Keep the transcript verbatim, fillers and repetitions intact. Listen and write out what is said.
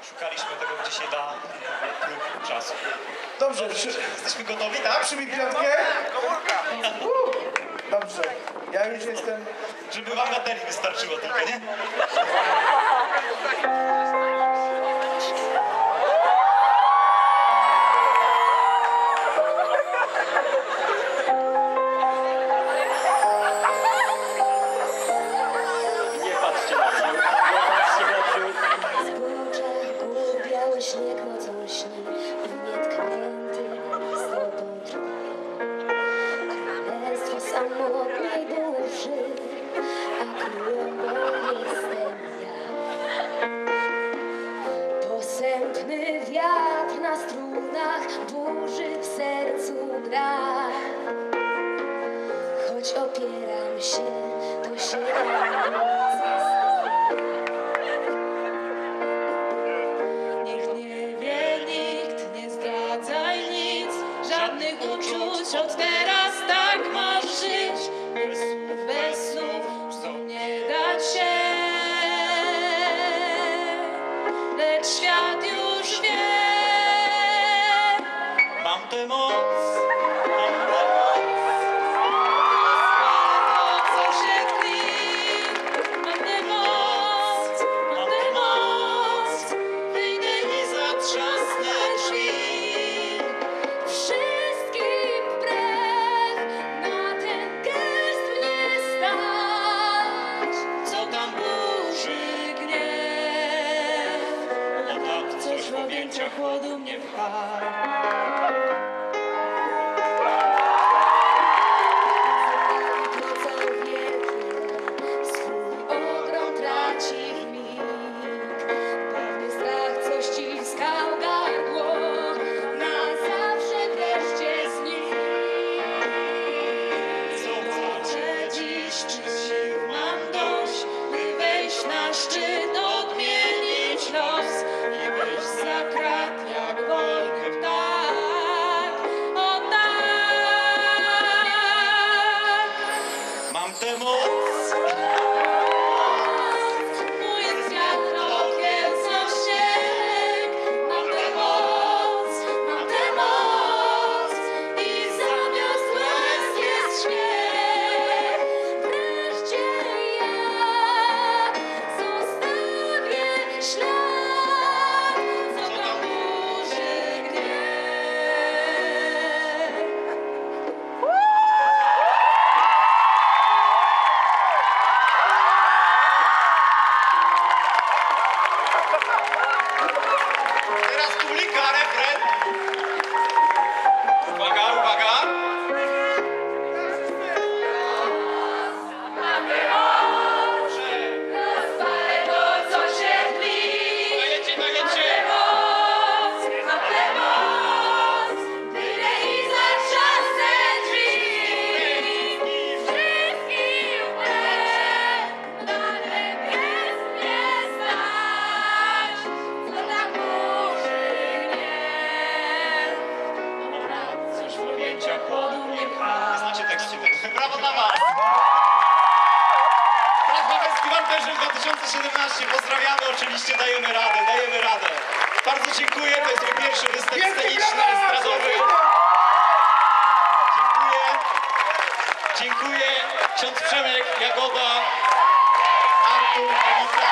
szukaliśmy tego dzisiaj dla prób czasu. Dobrze, Dobrze, przy... jesteśmy gotowi, tak? Przybij piątkę. Uh, Dobrze, ja już jestem... Żeby wam baterii wystarczyło tylko, nie? Nie patrzcie na brzuch, nie patrzcie na brzuch. Zboczach gór biały śnieg nocą śni i nietknięty stopą trwa. Królestwo samotnej duszy, a królową jestem ja. Posępny wiatr na strunach burzy w sercu gra. Choć opieram się, to się da nic nie stanie. Niech nie wie nikt, nie zdradzaj nic, żadnych uczuć, od teraz tak masz żyć. Bez słów, bez słów, chcą nie dać się, lecz świat już wie. Mam tę moc, mam tę moc. Co się tli, mam tę moc, mam tę moc, wyjdę i zatrzasnę drzwi. Wszystkim wbrew, na ten gest mnie stać. Co tam burzy gniew, O tak, coś w objęcia chłodu mnie pcha. Nocą wiekiem swój ogrom traci w mig. Pewny strach, co ściskał gardło, na zawsze wreszcie znikł. Zobaczę dziś, czy sił mam dość, by wejść na szczyt, odmienić los i wyjść za krat jak wolny ptak. O tak! Mam tę moc. Mój wiatr okienco śnieg, mam tę moc, mam tę moc i zamiast łez jest śmiech. Wreszcie ja zostawię ślad, Co tam burzy gniew. Teraz publika, refren. Uwaga, uwaga. Rozpalę to, co się tli. Dajecie, dajecie. Moc, mam tę moc, wyjdę i zatrzasnę drzwi. Wszystkim wbrew, na ten gest mnie stać. Co tak burzy gniew. Coś w objęcia chłodu mnie pcha. Znacie teksty. Brawo dla was. Prawa Festiwal Perzel dwa tysiące siedemnaście. Pozdrawiamy oczywiście, dajemy radę, dajemy radę. Bardzo dziękuję, to jest mój pierwszy występ Wielkie sceniczny, brawa! estradowy. Dziękuję. Dziękuję. Ksiądz Przemek, Jagoda, Artur, Monika.